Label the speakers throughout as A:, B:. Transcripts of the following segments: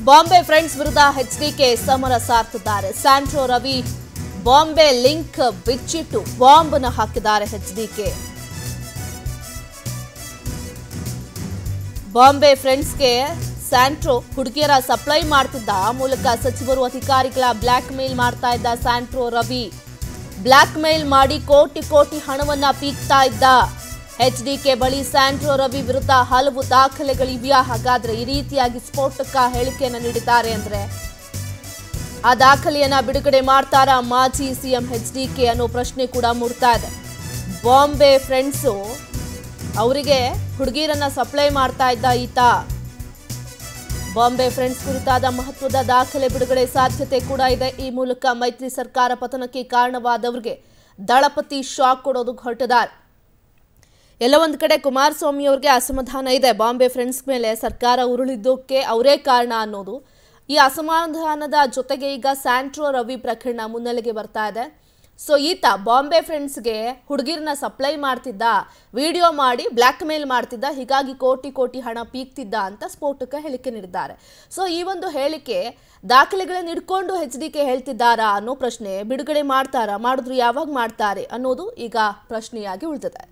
A: Bombay friends ವಿರುದ್ಧ HDK ಸಮರ ಸಾರ್ತಿದ್ದಾರೆ. ಸ್ಯಾಂಟ್ರೋ ರವಿ ಬಾಂಬೆ ಲಿಂಕ್ ಬಿಚ್ಚಿಟ್ಟು ಬಾಂಬ್ ಅನ್ನು ಹಾಕಿದ್ದಾರೆ ಎಚ್ಡಿಕೆ. ಬಾಂಬೆ ಫ್ರೆಂಡ್ಸ್ಗೆ ಸ್ಯಾಂಟ್ರೋ ಹುಡುಗಿಯರ ಸಪ್ಲೈ ಮಾಡ್ತಿದ್ದ ಮೂಲಕ ಸಚಿವರು ಅಧಿಕಾರಿಗಳ ಬ್ಲಾಕ್ ಮೇಲ್ ಮಾಡ್ತಾ ಇದ್ದ ಸ್ಯಾಂಟ್ರೋ ರವಿ ಬ್ಲಾಕ್ ಮೇಲ್ ಮಾಡಿ ಕೋಟಿ ಕೋಟಿ ಹಣವನ್ನ ಪೀಕ್ತಾ ಇದ್ದ. ಎಚ್ಡಿಕೆ ಬಳಿ ಸ್ಯಾಂಟ್ರೋ ರವಿ ವಿರುದ್ಧ ಹಲವು ದಾಖಲೆಗಳಿವೆಯಾ? ಹಾಗಾದ್ರೆ ಈ ರೀತಿಯಾಗಿ ಸ್ಫೋಟಕ ಹೇಳಿಕೆಯನ್ನು ನೀಡಿದ್ದಾರೆ ಅಂದ್ರೆ ಆ ದಾಖಲೆಯನ್ನ ಬಿಡುಗಡೆ ಮಾಡ್ತಾರಾ ಮಾಜಿ ಸಿಎಂ ಎಚ್ಡಿಕೆ ಅನ್ನೋ ಪ್ರಶ್ನೆ ಕೂಡ ಮೂಡ್ತಾ ಇದೆ. ಬಾಂಬೆ ಫ್ರೆಂಡ್ಸು ಅವರಿಗೆ ಹುಡುಗಿಯರನ್ನ ಸಪ್ಲೈ ಮಾಡ್ತಾ ಇದ್ದ ಈತ. ಬಾಂಬೆ ಫ್ರೆಂಡ್ಸ್ ಕುರಿತಾದ ಮಹತ್ವದ ದಾಖಲೆ ಬಿಡುಗಡೆ ಸಾಧ್ಯತೆ ಕೂಡ ಇದೆ. ಈ ಮೂಲಕ ಮೈತ್ರಿ ಸರ್ಕಾರ ಪತನಕ್ಕೆ ಕಾರಣವಾದವರಿಗೆ ದಳಪತಿ ಶಾಕ್ ಕೊಡೋದಕ್ಕೆ ಹೊರಟಿದ್ದಾರೆ. ಎಲ್ಲ ಒಂದು ಕಡೆ ಕುಮಾರಸ್ವಾಮಿ ಅವರಿಗೆ ಅಸಮಾಧಾನ ಇದೆ. ಬಾಂಬೆ ಫ್ರೆಂಡ್ಸ್ ಮೇಲೆ ಸರ್ಕಾರ ಉರುಳಿದ್ದಕ್ಕೆ ಅವರೇ ಕಾರಣ ಅನ್ನೋದು. ಈ ಅಸಮಾಧಾನದ ಜೊತೆಗೆ ಈಗ ಸ್ಯಾಂಟ್ರೋ ರವಿ ಪ್ರಕರಣ ಮುನ್ನೆಲೆಗೆ ಬರ್ತಾ ಇದೆ. ಸೊ ಈತ ಬಾಂಬೆ ಫ್ರೆಂಡ್ಸ್ಗೆ ಹುಡುಗಿರನ್ನ ಸಪ್ಲೈ ಮಾಡ್ತಿದ್ದ, ವಿಡಿಯೋ ಮಾಡಿ ಬ್ಲ್ಯಾಕ್ ಮೇಲ್ ಮಾಡ್ತಿದ್ದ, ಹೀಗಾಗಿ ಕೋಟಿ ಕೋಟಿ ಹಣ ಪೀಕ್ತಿದ್ದ ಅಂತ ಸ್ಫೋಟಕ ಹೇಳಿಕೆ ನೀಡಿದ್ದಾರೆ. ಸೊ ಈ ಒಂದು ಹೇಳಿಕೆ ದಾಖಲೆಗಳನ್ನ ಇಟ್ಕೊಂಡು ಎಚ್ಡಿಕೆ ಹೇಳ್ತಿದ್ದಾರಾ ಅನ್ನೋ ಪ್ರಶ್ನೆ ಬಿಡುಗಡೆ ಮಾಡ್ತಾರಾ, ಮಾಡಿದ್ರು ಯಾವಾಗ ಮಾಡ್ತಾರೆ ಅನ್ನೋದು ಈಗ ಪ್ರಶ್ನೆಯಾಗಿ ಉಳಿದಿದೆ.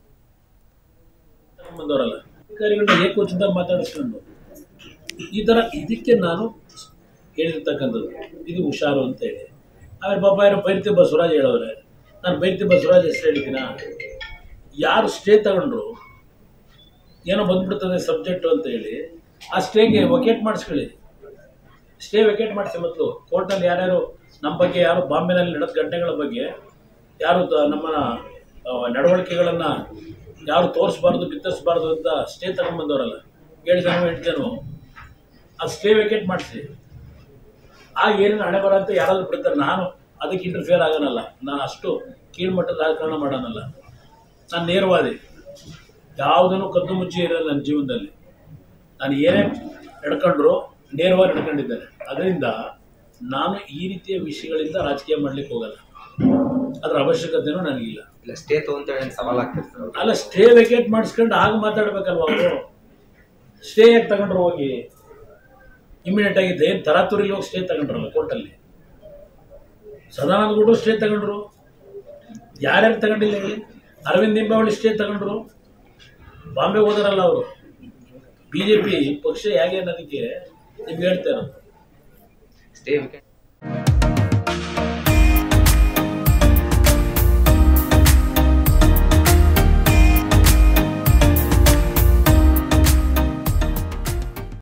B: ಮಾತಾಡಿಸ್ಕೊಂಡು ಈ ತರ ಇದಕ್ಕೆ ನಾನು ಹೇಳಿರ್ತಕ್ಕಂಥದ್ದು ಇದು ಹುಷಾರು ಅಂತ ಹೇಳಿ. ಆಮೇಲೆ ಪಾಪ ಯಾರೋ ಬೈರ್ತಿ ಬಸವರಾಜ್ ಹೇಳೋರೆ, ನಾನು ಬೈರ್ತಿ ಬಸವರಾಜ್ ಹೆಸರು ಹೇಳ್ತೀನ. ಯಾರು ಸ್ಟೇ ತಗೊಂಡ್ರು ಏನೋ ಬಂದ್ಬಿಡ್ತದೆ ಸಬ್ಜೆಕ್ಟು ಅಂತ ಹೇಳಿ ಆ ಸ್ಟೇಗೆ ವೆಕೇಟ್ ಮಾಡಿಸ್ಕೊಳ್ಳಿ. ಸ್ಟೇ ವೆಕೇಟ್ ಮಾಡಿಸಿ. ಮತ್ತು ಕೋರ್ಟಲ್ಲಿ ಯಾರ್ಯಾರು ನಮ್ಮ ಬಗ್ಗೆ, ಯಾರು ಬಾಂಬೆನಲ್ಲಿ ನಡೆದ ಘಟನೆಗಳ ಬಗ್ಗೆ ಯಾರು ನಮ್ಮ ನಡವಳಿಕೆಗಳನ್ನು ಯಾರು ತೋರಿಸ್ಬಾರ್ದು, ಬಿತ್ತಿಸ್ಬಾರ್ದು ಅಂತ ಸ್ಟೇ ತಗೊಂಡ್ಬಂದವರಲ್ಲ, 7 ಜನ 8 ಜನ, ಆ ಸ್ಟೇ ವೆಕೇಟ್ ಮಾಡಿಸಿ. ಆಗ ಏನೇನು ಹಣೆ ಬರ ಅಂತ ಯಾರಾದರೂ ಬಿಡ್ತಾರೆ. ನಾನು ಅದಕ್ಕೆ ಇಂಟರ್ಫಿಯರ್ ಆಗೋನಲ್ಲ. ನಾನು ಅಷ್ಟು ಕೀಳ್ಮಟ್ಟದ ರಾಜಕಾರಣ ಮಾಡೋನಲ್ಲ. ನಾನು ನೇರವಾದಿ, ಯಾವುದನ್ನು ಕದ್ದು ಮುಚ್ಚಿ ಇರೋಲ್ಲ ನನ್ನ ಜೀವನದಲ್ಲಿ. ನಾನು ಏನೇ ನಡ್ಕೊಂಡ್ರು ನೇರವಾಗಿ ನಡ್ಕೊಂಡಿದ್ದೇನೆ. ಅದರಿಂದ ನಾನು ಈ ರೀತಿಯ ವಿಷಯಗಳಿಂದ ರಾಜಕೀಯ ಮಾಡ್ಲಿಕ್ಕೆ ಹೋಗಲ್ಲ. ಅದರ ಅವಶ್ಯಕತೆನೂ ನನಗಿಲ್ಲ.
C: ಸ್ಟೇ ತಗೊಂತ ಸವಾಲಾಗ್ತಿರ್ತಾರೆ.
B: ಅಲ್ಲ, ಸ್ಟೇ ವೆಕೇಟ್ ಮಾಡಿಸ್ಕೊಂಡು ಆಗ ಮಾತಾಡ್ಬೇಕಲ್ವ ಅವರು. ಸ್ಟೇ ಯಾಕೆ ತಗೊಂಡ್ರು? ಹೋಗಿ ಇಮಿಡಿಯೇಟ್ ಆಗಿದೆ. ಏನು ತರಾತುರಿಲಿ ಹೋಗಿ ಸ್ಟೇ ತಗೊಂಡ್ರಲ್ಲ ಕೋರ್ಟಲ್ಲಿ. ಸದಾನಂದ ಗೌಡರು ಸ್ಟೇ ತಗೊಂಡ್ರು, ಯಾರ್ಯಾರು ತಗೊಂಡಿಲ್ಲ ಹೇಳಿ. ಅರವಿಂದ್ ಲಿಂಬಾವಳಿ ಸ್ಟೇ ತಗೊಂಡ್ರು, ಬಾಂಬೆ ಹೋದಾರಲ್ಲ ಅವರು. BJP ಪಕ್ಷ ಹೇಗೆ ಅನ್ನೋದಕ್ಕೆ ನಿಮ್ಗೆ ಹೇಳ್ತಾ ಇರೋದು.
C: ಸ್ಟೇ